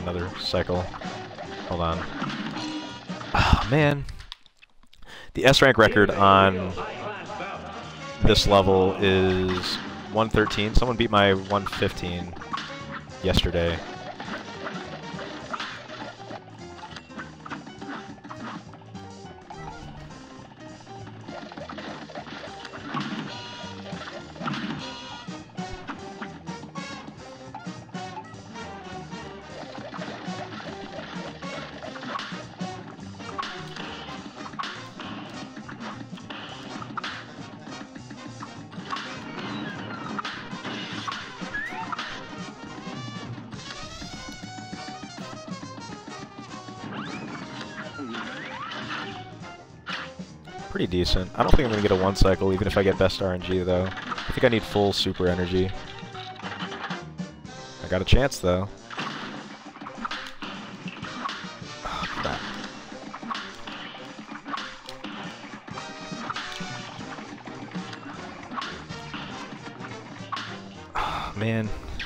another cycle. Hold on. Oh, man. The S-rank record on this level is 113. Someone beat my 115 yesterday. Pretty decent. I don't think I'm going to get a 1 cycle, even if I get best RNG, though. I think I need full super energy. I got a chance, though. Oh, crap. Oh, man.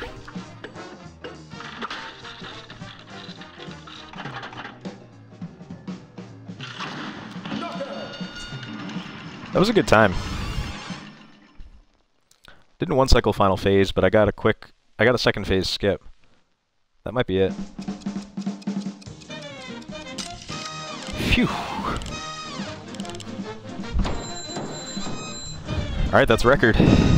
That was a good time. Didn't 1 cycle final phase, but I got a second phase skip. That might be it. Phew. Alright, that's record.